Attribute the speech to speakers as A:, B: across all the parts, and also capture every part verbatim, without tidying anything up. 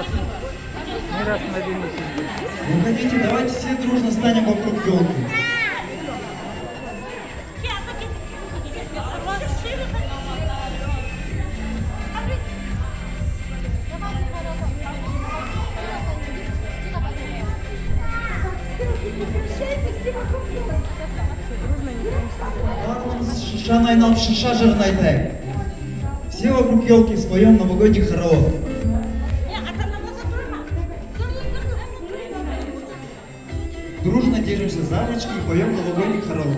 A: болсын. Мирас мәдениеті.
B: Выходите, давайте все дружно станем вокруг елки. Шишаны айналып шиша жырын айтайық. Все вокруг елки споем новогодний хоровод. Дружно держимся за ручки и поем новогодний хоровод.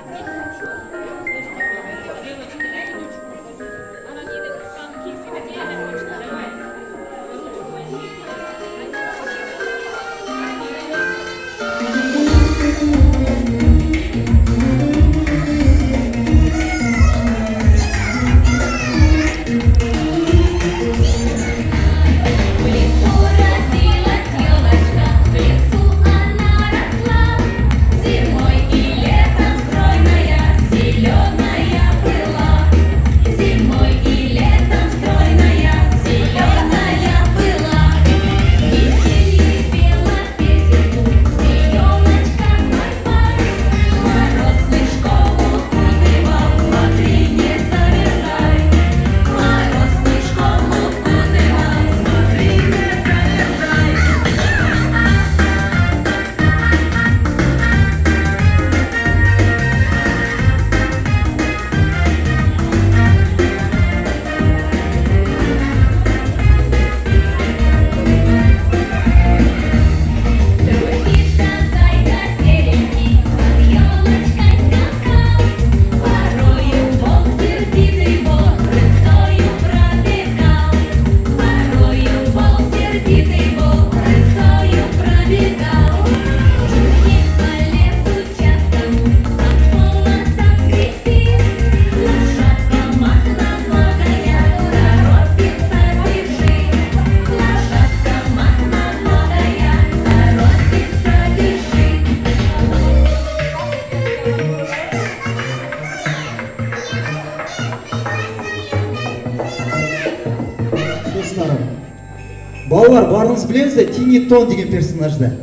B: Балалар, барыңыз білесіздер, Тинитон деген персонажды.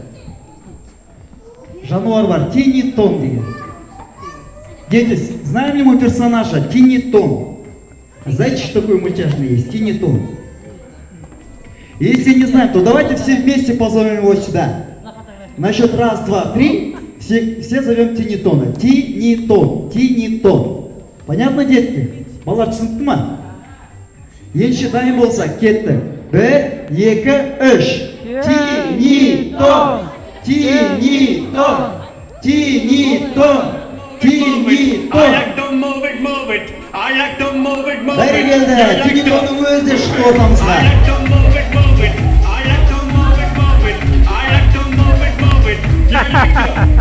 B: Жануар бар, Тинитон деген. Дети, знаем ли мы персонажа Тинитон? Знаете, что такое мультяшный есть? Тинитон. Если не знаем, то давайте все вместе позовем его сюда. На счет раз, два, три, все, все зовем Тинитона. Тинитон, Тинитон. Понятно, детки? Балалар, түсінікті ма? Енді дайын болса, кетті. Bir, iki, üç. Tiniton, Tiniton, Tiniton, Tiniton.
C: I like to move it, move it. I like to move it, move it.
B: Beri geldi. Tiniton'un özde şıkkı ortamızda.
C: I like to move it, move it. I like to move it, move it. I like to move it, move it. I like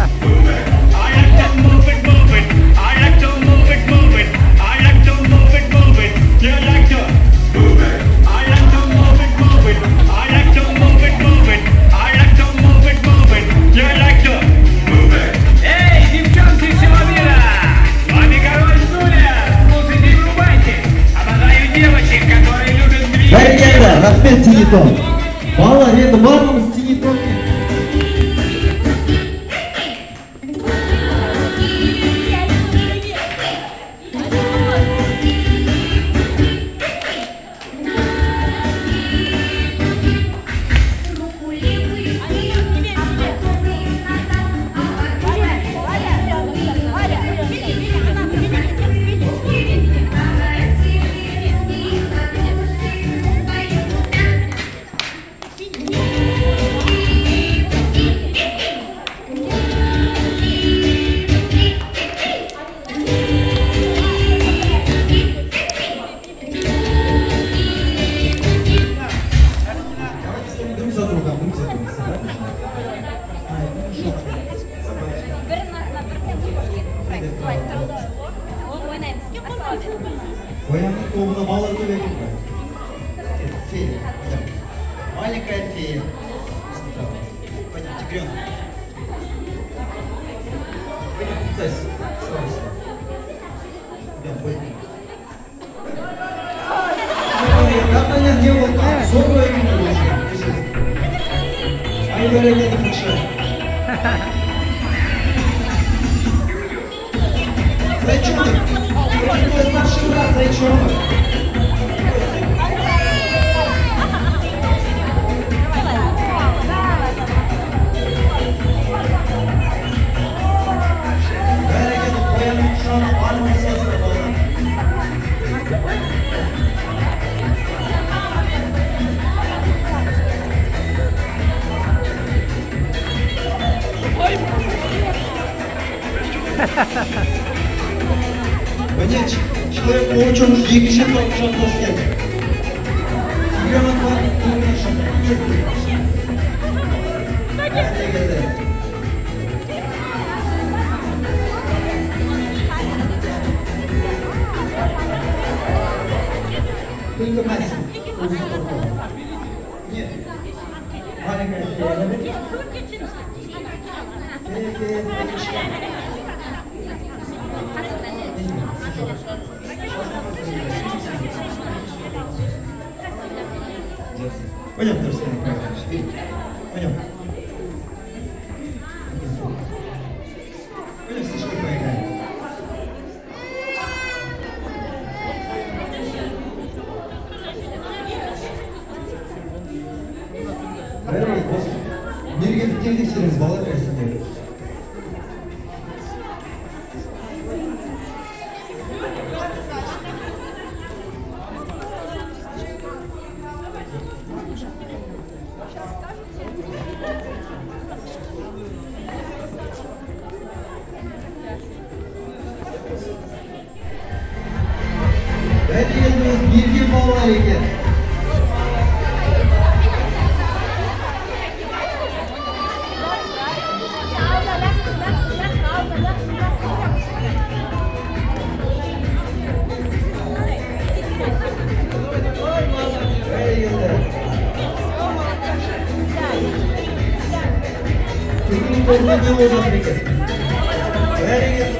C: to move it, move it. I like to move it, move it. I like to move it, move it. You like to move it. I like to move it, move it. I like to move it, move it. I like to move it, move it. You like to move it. Эй, девчонки всего мира! С вами король Стулья. Слушайте и врубайте. Обожаю девочек, которые любят двигаться.
B: Beri geldi. Rahmet Tiniton. Vallahi енді барлығымыз Tiniton. Бояның тобына балар көп екен ғой. Фея, пойдем. Маленькая фея. Пойдем, тигренок. Пойдем, принцесса. Пойдем, пойдем. Как-то нет, не было там. Сорок екен уже. Ай бәрекелді хатшы. Зайчонок. Твой старший брат Зайчонок. Бәрекелді қоянның құшағына бармай сесіліп алған. Міне человек получен екінші топ шақтас келді. Тигренок бар, тигренок шақтас келді. Әсе келді. Только Мася. Нет. Маленькая фея. Фея, фея, феечка. Пойдем, Тарас Николаевич. Пойдем. Пойдем с Тишкой поиграем. Бәрі, мергенді теңдексеріңіз бала кәсіндер. Бәрекелді мерген балалар екен. Torna ne olacak peki? Very good.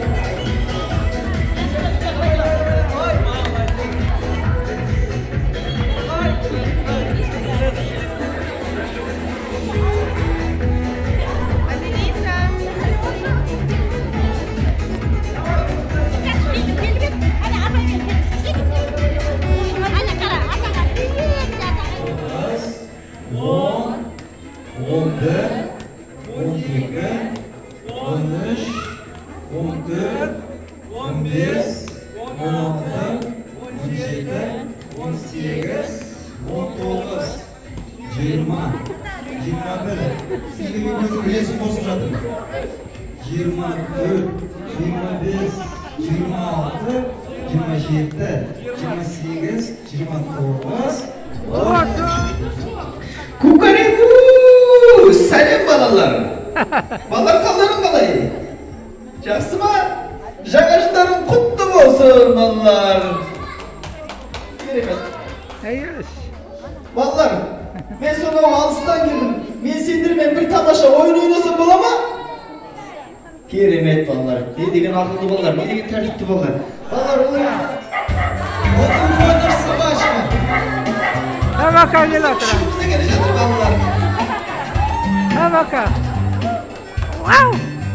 D: Kukareku! Selam balalar. Balar kallarım balayı. Жақсы ма? Жаңа жылдарың құтты болсын, балалар. Керемет.
A: Әйеш.
D: Балалар, мен сонау алыстан келдім. Мен сендермен бір тамаша ойын ойнасам бола ма? Керемет балалар. Не деген ақылды балалар, не деген тәртіпті балалар. Балалар, олар отыз ойнар собачка.
A: Табака кел отыр.
D: Шумымызда келе жатыр балалар.
A: Табака. Вау!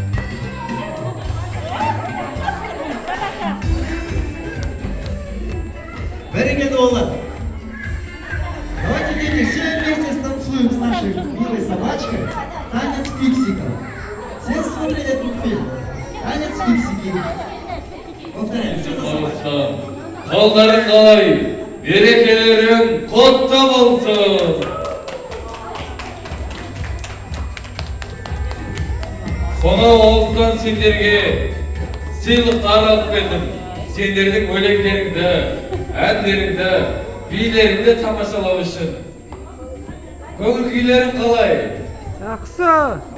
B: Бәрекелді балалар. Давайте, дети, все вместе станцуем с нашей милой собачкой танец фиксиков. Все смотрели этот мультфильм. Танец фиксики. Повторяем, все за собачкой.
E: Қолдарың қалай, берекелерің құтты болсын. Сонау алыстан сендерге сыйлықтар алып келдім. Сендердің өлеңдеріңді, әндеріңді, билеріңді тамашалау үшін. Көңіл күйлерің қалай?
A: Жақсы.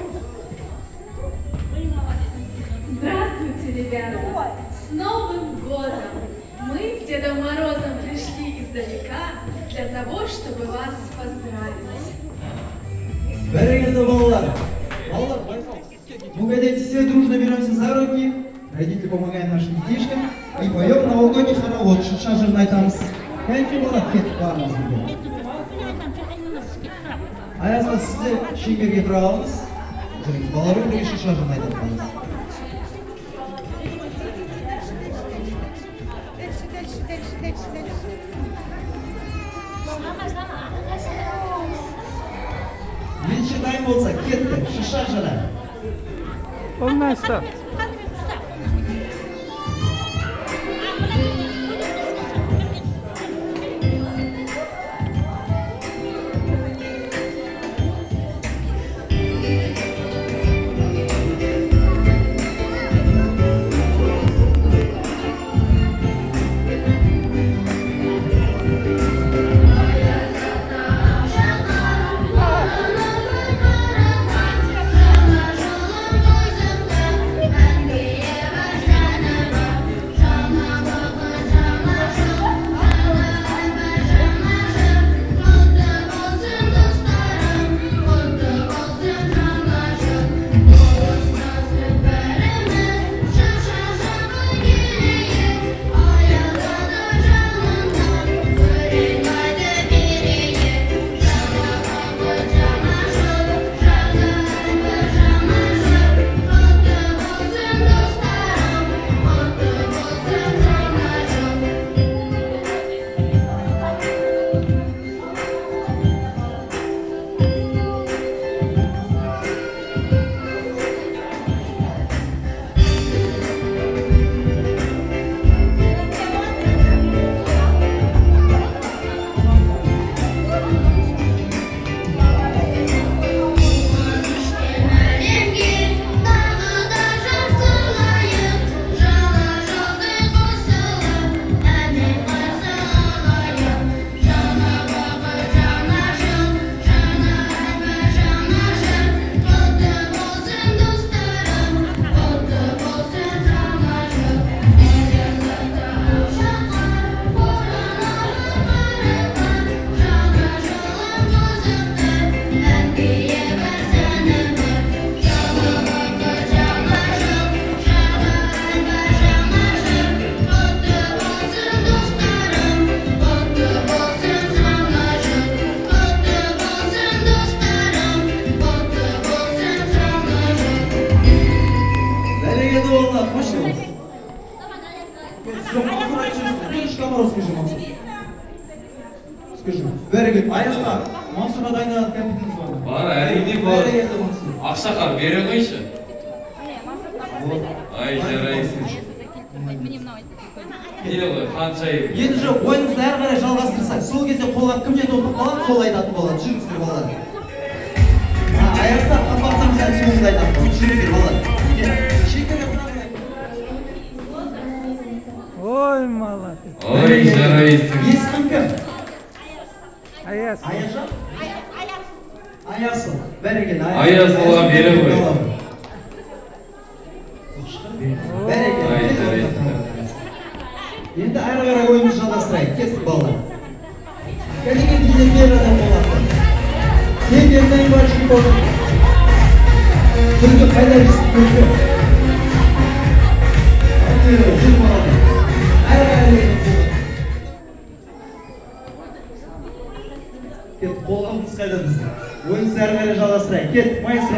F: Здравствуйте, ребята! С Новым годом! Мы с Дедом Морозом пришли издалека для того, чтобы вас поздравить.
B: Бәрекелді балалар. Балалар, ну-ка, дети, все дружно беремся за руки. Родители помогаем нашим детишкам и поем новогодний хоровод. Шутша жирный танц. Кәнте балалар, кетіп бармыз. Аязда сізде шеңберге тұра қалыңыз. Жүріңіз, балалармен бірге шаша жырын айтып қалыңыз. Енші дайын болса, кетті, шаша жыра.
A: Olmazsa.
B: Аязда, Мансұрға дайындаған кәмпетіңіз бар ма?
E: Бар, әрине бар. Ақшақар бере қойшы. Ай, жарайсың. Келе ғой, қаншайым.
B: Енді жоқ, ойынымызды әрі қарай жалғастырсақ, сол кезде қолға кім жет отырып қалады, сол айтатын болады. Жүріңіздер балалар. Аязда қамбақтамыз ән соңында айтатын болады. Жүріңіздер балалар.
A: Ой, молодец.
E: Ой, жарайсың.
B: Есім кім?
A: Аяз.
B: Аязжан? Аясыл. Бәрекелді.
E: Аясылға бере ғой.
B: Бәрекелді. Енді әрі қарай ойымыз жалғастырайық. Кеттік балалар. Кәдеге дейін бер адам болады. Сен берден бар жүк болды. Күлді қайда жүрсің күлді. Жүр балалар. Әрі қарай ойымыз болады. Кет, қолғамыз қайда біздің. Ойынсы әрі қарай жалғастырайық. Кет, майыстыр.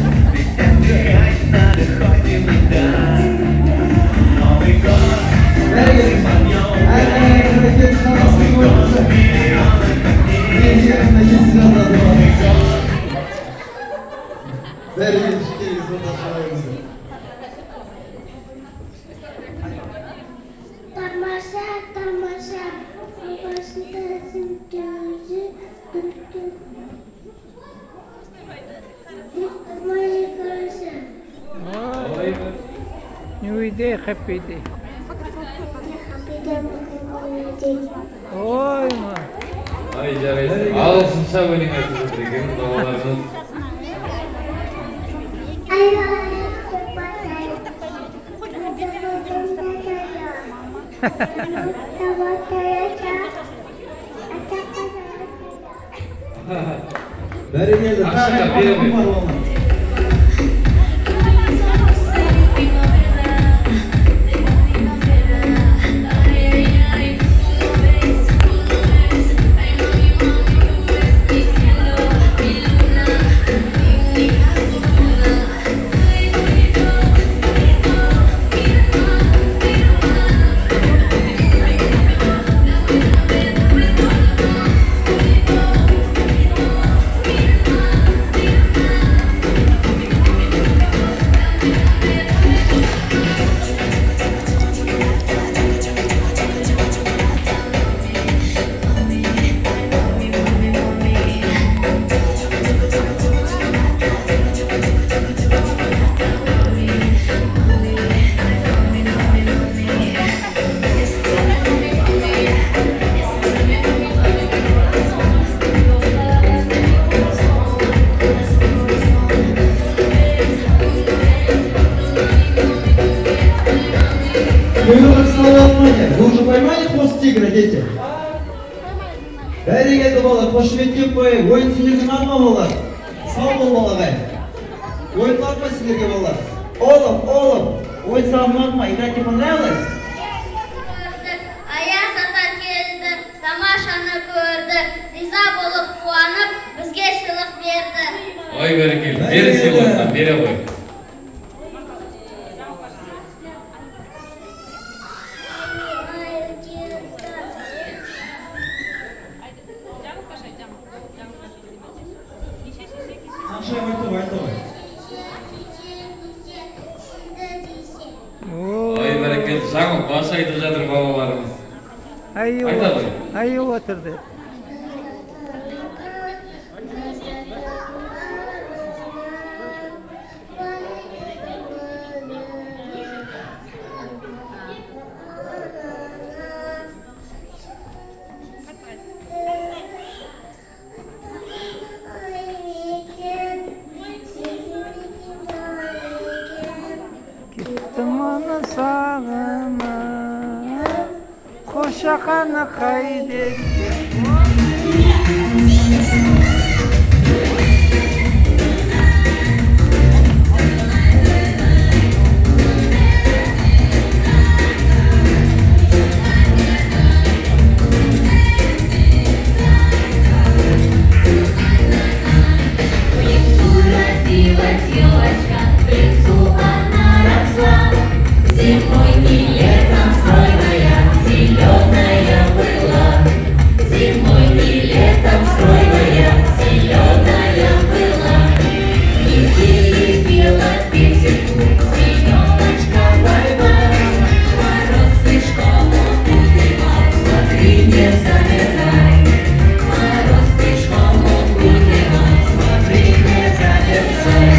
B: Бәрі келіңіз. Әрі қарай кет, жалғастырайық ойынсы. Мен жерімді есік алдады бар. Бәрі келіңіз, келіңіз, онда жалғаймызды.
G: Тамаша, тамаша, babasında gözü tuttu. Tutmayı görse.
A: Ой, не уйди, хапиди.
G: Bir de bakın.
A: Ой, ма.
E: Ай, жарайсың. Ағылшынша өлең айтып жатыр екен, балаларымыз.
G: Ay, ay, ay.
B: Бәрі келді.
E: Ақша бере ғой.
G: Ay,
B: әкелші. Бәрекелді бала, қошеметтеп қойып, ойын сіздердің арма балалар. Сау бол балағай. Ойын арма сіздерге балалар. Олым, олым, ойын сауын арма, играть тебе понравилось?
H: Аяз ата келді, тамашаны көрді, риза болып қуанып, бізге сыйлық берді.
E: Ой, бәрекелді, бері сыйлығына, бере қой.
B: Қанша айтып, айтып.
E: Ой, бәрекелді, жаңыл баш айтып жатыр балаларымыз. Айта ғой.
A: Айып отырды. Кеттім оны сағынып, қошақаны қайдет.
I: Зимой не летом стройная, зеленая была. Зимой не летом стройная, зеленая была. И перепела песенку зеленочка борьба. Мороз слишком укутывал, смотри, не замерзай. Мороз слишком укутывал, смотри, не замерзай.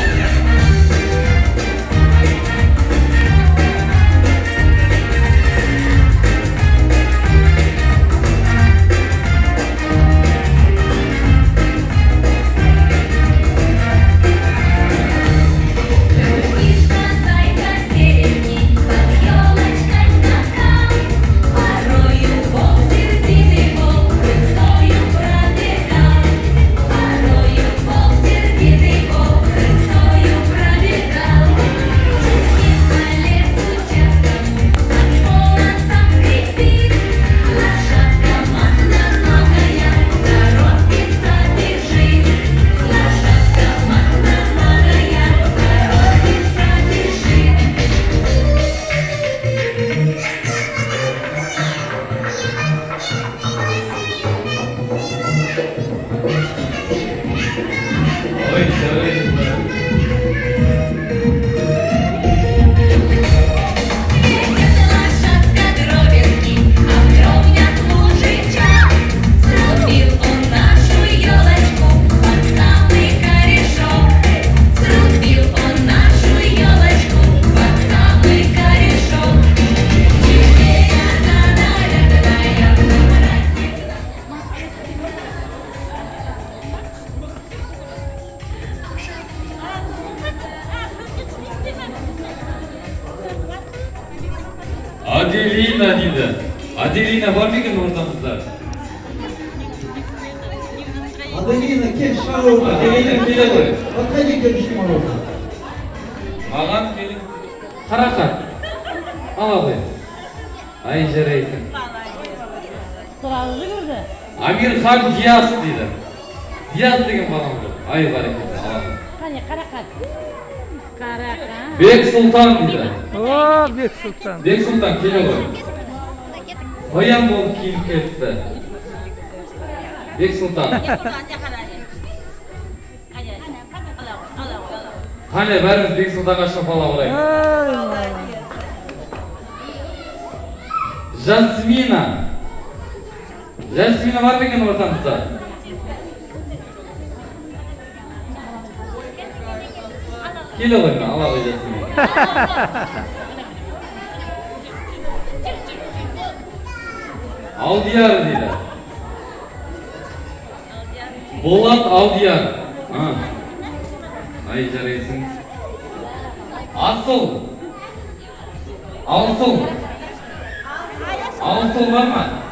E: Аделина дейді. Аделина бар ма екен ортамызда?
B: Аделина, кел, шағы орта.
E: Аделина, келе ғой.
B: Подходи, келішті морозы.
E: Маған келin. Қарақат. Ала ғой. Ай, жарайсың.
J: Сұрағыңды көрді?
E: Амирхан Диас дейді. Диас деген балам жоқ. Ай, бар екен. Аламын.
J: Қане, қарақат. Қарақат.
E: Бек Сұлтан дейді.
A: О, Бек Сұлтан.
E: Бек Сұлтан, келе ғой. Қоян болып киіп кетті. Бек Сұлтан. Қане, бәріміз Бек Сұлтанға шапала орайық. Жасмина. Жасмина бар ма екен ортамызда? Келе ғой, ала ғой Жасмина. Алдияр дейді. Болат Алдияр. Ай, жарайсың. Асыл. Алсыл. Алсыл бар ма?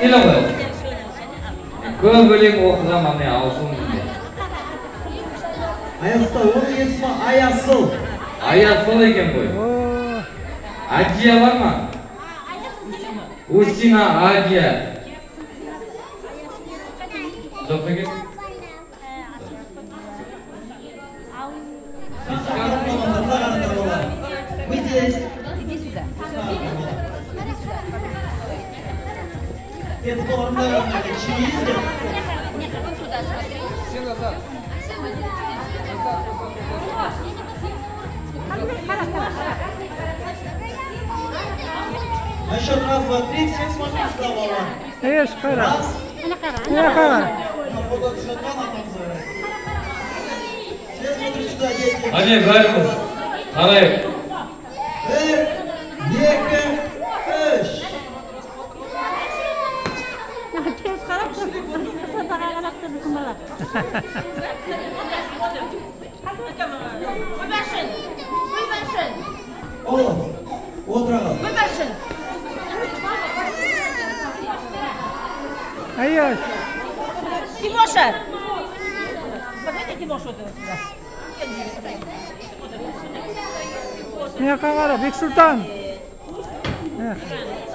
E: Келе ғой. Көп өлең оқыған міне ауысым дейді.
B: Аясыл, оның есімі Аясыл.
E: Аясыл екен ғой. Адия бар ма? Усина Адия. Жоқ екен?
B: Мы здесь. Это орындаған кішіңіз
J: Сен назад.
B: На счет раз, два, три, все смотрите сюда, Вова.
A: Еш, қара.
B: Раз.
A: Міне қара.
B: Все смотрите сюда, дети.
E: Әне, бәріміз. Қарайық.
B: Bir, екі, үш.
J: Tez qarab tur. Sadaqa qarab tur kumalar.
H: Выбашен. Выбашен.
B: Oğlum, oturalım.
H: Выбашен.
A: Аяш.
J: Тимоша. Погоди, Тимоша вот сюда.
A: Міне қара, Бексұлтан.